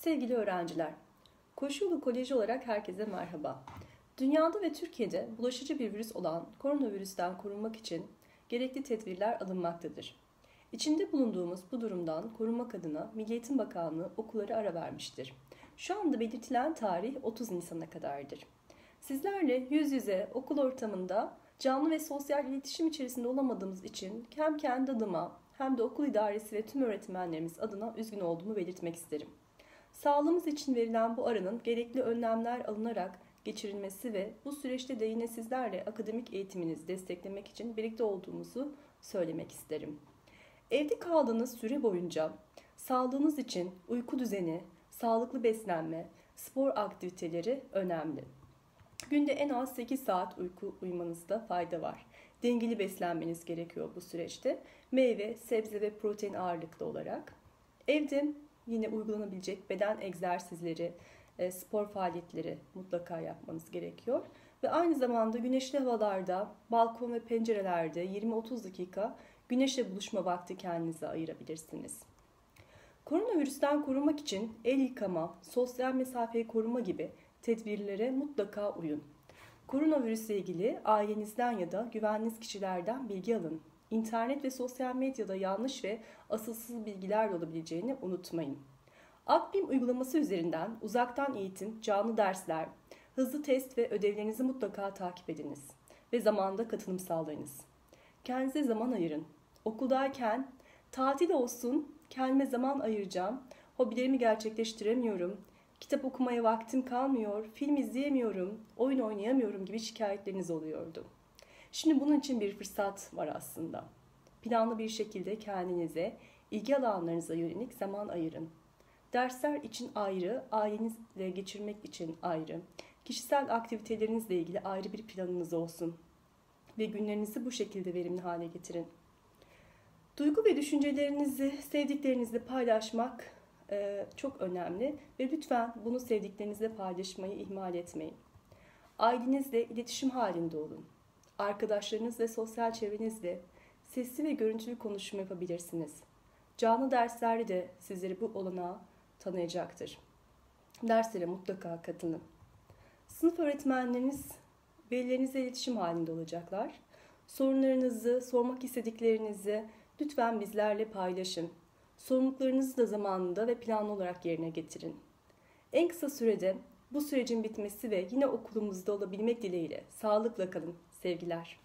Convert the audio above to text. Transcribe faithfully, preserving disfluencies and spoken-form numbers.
Sevgili öğrenciler, Koşuyolu Koleji olarak herkese merhaba. Dünyada ve Türkiye'de bulaşıcı bir virüs olan koronavirüsten korunmak için gerekli tedbirler alınmaktadır. İçinde bulunduğumuz bu durumdan korunmak adına Milli Eğitim Bakanlığı okullara ara vermiştir. Şu anda belirtilen tarih otuz Nisan'a kadardır. Sizlerle yüz yüze okul ortamında canlı ve sosyal iletişim içerisinde olamadığımız için hem kendi adıma hem de okul idaresi ve tüm öğretmenlerimiz adına üzgün olduğumu belirtmek isterim. Sağlığımız için verilen bu aranın gerekli önlemler alınarak geçirilmesi ve bu süreçte de yine sizlerle akademik eğitiminizi desteklemek için birlikte olduğumuzu söylemek isterim. Evde kaldığınız süre boyunca sağlığınız için uyku düzeni, sağlıklı beslenme, spor aktiviteleri önemli. Günde en az sekiz saat uyku uyumanızda fayda var. Dengeli beslenmeniz gerekiyor bu süreçte. Meyve, sebze ve protein ağırlıklı olarak. Evde yine uygulanabilecek beden egzersizleri, spor faaliyetleri mutlaka yapmanız gerekiyor. Ve aynı zamanda güneşli havalarda, balkon ve pencerelerde yirmi otuz dakika güneşle buluşma vakti kendinize ayırabilirsiniz. Koronavirüsten korunmak için el yıkama, sosyal mesafeyi koruma gibi tedbirlere mutlaka uyun. Koronavirüsle ilgili ailenizden ya da güvendiğiniz kişilerden bilgi alın. İnternet ve sosyal medyada yanlış ve asılsız bilgiler olabileceğini unutmayın. Akbim uygulaması üzerinden uzaktan eğitim, canlı dersler, hızlı test ve ödevlerinizi mutlaka takip ediniz ve zamanında katılım sağlayınız. Kendinize zaman ayırın. Okuldayken tatil olsun, kendime zaman ayıracağım, hobilerimi gerçekleştiremiyorum, kitap okumaya vaktim kalmıyor, film izleyemiyorum, oyun oynayamıyorum gibi şikayetleriniz oluyordu. Şimdi bunun için bir fırsat var aslında. Planlı bir şekilde kendinize, ilgi alanlarınıza yönelik zaman ayırın. Dersler için ayrı, ailenizle geçirmek için ayrı, kişisel aktivitelerinizle ilgili ayrı bir planınız olsun. Ve günlerinizi bu şekilde verimli hale getirin. Duygu ve düşüncelerinizi sevdiklerinizle paylaşmak e, çok önemli ve lütfen bunu sevdiklerinizle paylaşmayı ihmal etmeyin. Ailenizle iletişim halinde olun. Arkadaşlarınız ve sosyal çevrenizle sesli ve görüntülü konuşma yapabilirsiniz. Canlı derslerde de sizleri bu olanağı tanıyacaktır. Derslere mutlaka katılın. Sınıf öğretmenleriniz velilerinizle iletişim halinde olacaklar. Sorunlarınızı, sormak istediklerinizi lütfen bizlerle paylaşın. Sorumluluklarınızı da zamanında ve planlı olarak yerine getirin. En kısa sürede bu sürecin bitmesi ve yine okulumuzda olabilmek dileğiyle sağlıkla kalın. Sevgiler.